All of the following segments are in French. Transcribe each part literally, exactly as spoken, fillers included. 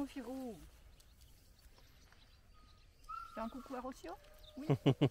Firou. Fais un coucou à Rocio? Oui.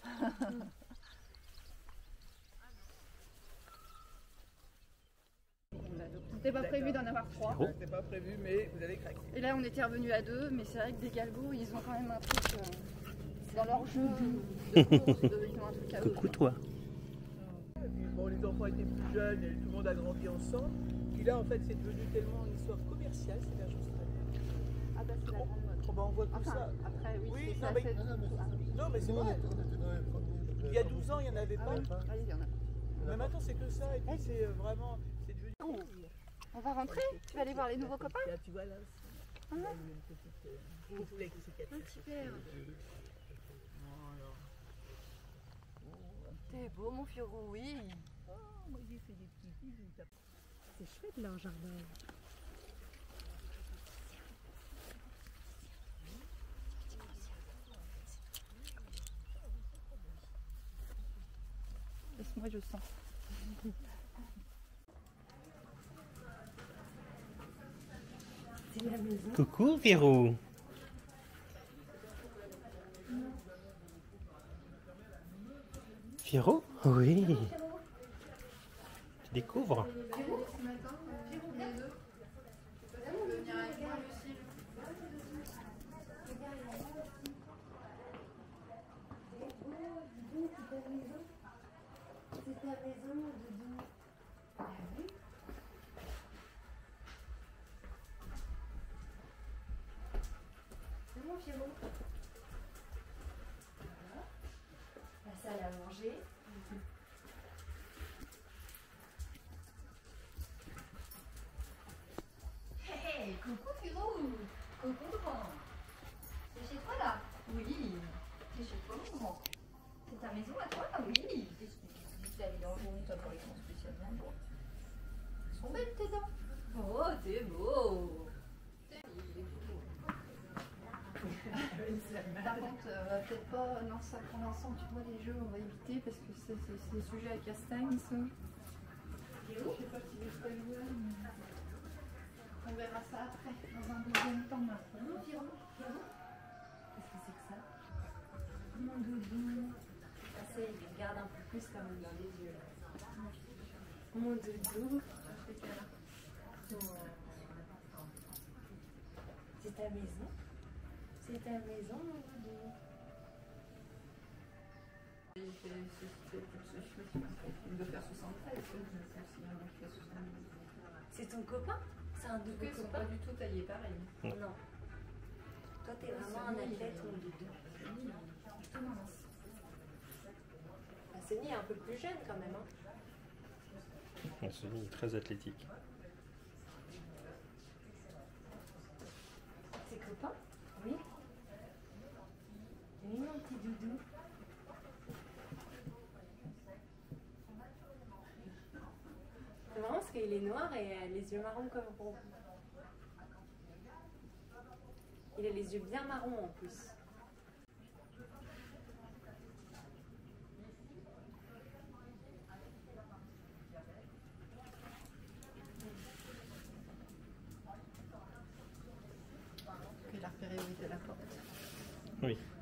C'était pas prévu d'en avoir trois. C'était pas prévu, mais vous avez craqué. Et là, on était revenus à deux, mais c'est vrai que des galgos, ils ont quand même un truc euh, dans leur jeu de course, de, ils ont un truc à eux. Coucou toi. Bon, les enfants étaient plus jeunes et tout le monde a grandi ensemble. Puis là, en fait, c'est devenu tellement une histoire commerciale, c'est la chose très bien. Ah bah c'est la grande mode. Oh, bah, on voit tout Enfin, ça. après, oui, Oui, c'est non, ça. mais- c'est- Non, mais c'est vrai. Il y a douze ans, il n'y en avait Ah pas. oui, ah, il y en a. Mais maintenant, c'est que ça. Et puis, c'est euh, vraiment. C'est devenu. Oh. On va rentrer? Tu vas aller voir les nouveaux copains? Là, tu vois, là, Ah. il y a eu une petite euh, conflit qui s'est cassé. Un petit père. T'es beau mon Firou, oui. Oh, moi, j'ai fait des petits bisous. C'est chouette leur jardin. Laisse-moi, je sens. C'est la maison. Coucou Firou. Firou? Oui. Tu découvres? C'est ta maison, Doudou. Ah oui. C'est bon, Firou. Voilà. La salle à manger. Hey, coucou Firou. Coucou grand. C'est chez toi là? Oui. C'est chez toi mon grand. C'est ta maison à toi? Oui. T'es allé dans le journée, toi pour les cons spécialement. Bon. Elles sont belles tes dents. Oh, t'es beau. Par contre, euh, peut-être pas, non, ça pour l'instant, tu vois, les jeux, on va éviter parce que c'est des sujets à castagne, ça. Je sais pas si vous savez, mais on verra ça après, dans un deuxième temps. Firou, Firou, Firou. Qu'est-ce que c'est que ça? Mon doudou. Ah, ça, il regarde un peu plus quand même dans les yeux. Mon doudou. C'est ta maison? C'est ta maison, mon doudou? Il fait ce film de faire soixante-treize, c'est un mec qui fait soixante-dix. C'est ton copain? C'est un En tout double cas, ils sont copain? pas du tout taillés pareil. Non. Toi, t'es vraiment un athlète, mon doudou. Ah, Sony est un peu plus jeune quand même. Hein. Sony est très athlétique. Tes copains? Oui. Oui, mon petit doudou. C'est marrant parce qu'il est noir et euh, les yeux marrons comme rond. Il a les yeux bien marrons en plus. Il a repéré où était la porte. Oui.